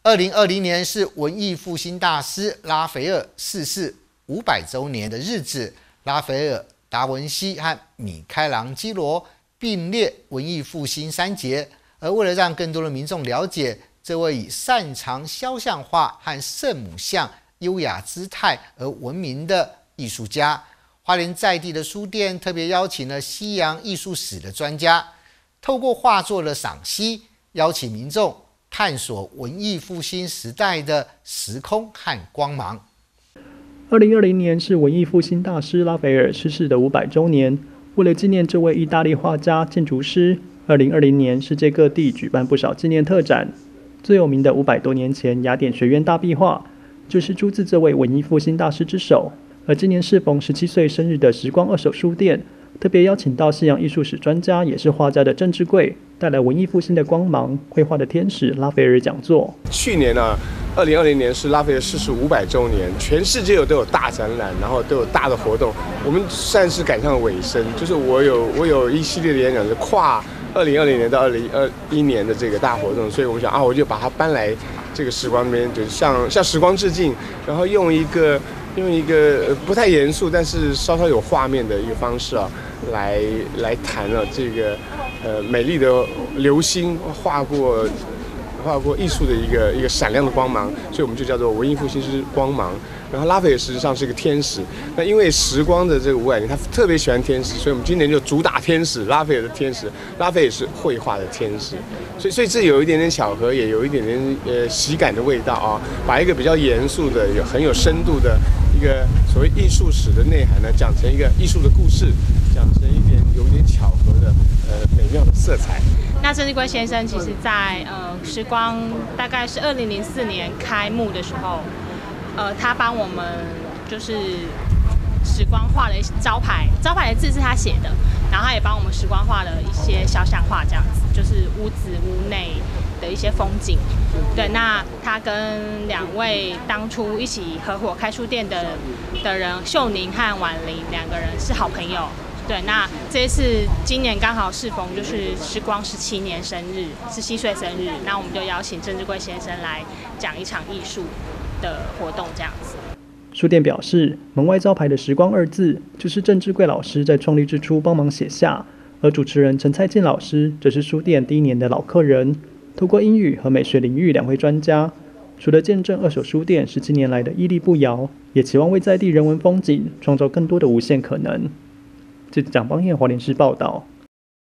2020年是文艺复兴大师拉斐尔逝世500周年的日子。拉斐尔、达文西和米开朗基罗并列文艺复兴三杰。而为了让更多的民众了解这位以擅长肖像画和圣母像优雅姿态而闻名的艺术家，花莲在地的书店特别邀请了西洋艺术史的专家，透过画作的赏析，邀请民众探索文艺复兴时代的时空和光芒。 2020年是文艺复兴大师拉斐尔逝世的500周年。为了纪念这位意大利画家、建筑师，2020年世界各地举办不少纪念特展。最有名的500多年前雅典学院大壁画，就是出自这位文艺复兴大师之手。而今年适逢17岁生日的时光二手书店，特别邀请到西洋艺术史专家，也是画家的郑志贵，带来文艺复兴的光芒绘画的天使拉斐尔讲座。 去年呢，2020年是拉斐尔逝世500周年，全世界都有大展览，然后都有大的活动。我们算是赶上了尾声，就是我有一系列的演讲是跨2020年到2021年的这个大活动，所以我们想我就把它搬来这个时光那边，就是向时光致敬，然后用一个不太严肃，但是稍稍有画面的一个方式来谈这个美丽的流星划过艺术的一个闪亮的光芒，所以我们就叫做文艺复兴之光芒。然后拉斐尔实际上是一个天使，那因为时光的这个500年，他特别喜欢天使，所以我们今年就主打天使，拉斐尔的天使。拉斐尔是绘画的天使，所以这有一点点巧合，也有一点点喜感的味道把一个比较严肃的、很有深度的一个所谓艺术史的内涵呢，讲成一个艺术的故事，讲成有一点巧合的美妙的色彩。 那郑志贵先生其实在时光大概是2004年开幕的时候，他帮我们就是时光画了一些招牌的字是他写的，然后他也帮我们时光画了一些肖像画，这样子就是屋子屋内的一些风景。对，那他跟2位当初一起合伙开书店的人秀宁和婉玲2个人是好朋友。对，那这一次今年刚好适逢就是时光17年生日，17岁生日，那我们就邀请郑志贵先生来讲一场艺术的活动，这样子。 书店表示，门外招牌的时光2字就是郑志贵老师在创立之初帮忙写下，而主持人陈蔡健老师则是书店第1年的老客人。透过英语和美学领域2位专家，除了见证二手书店17年来的屹立不摇，也期望为在地人文风景创造更多的无限可能。记者蒋邦彦华联市报道。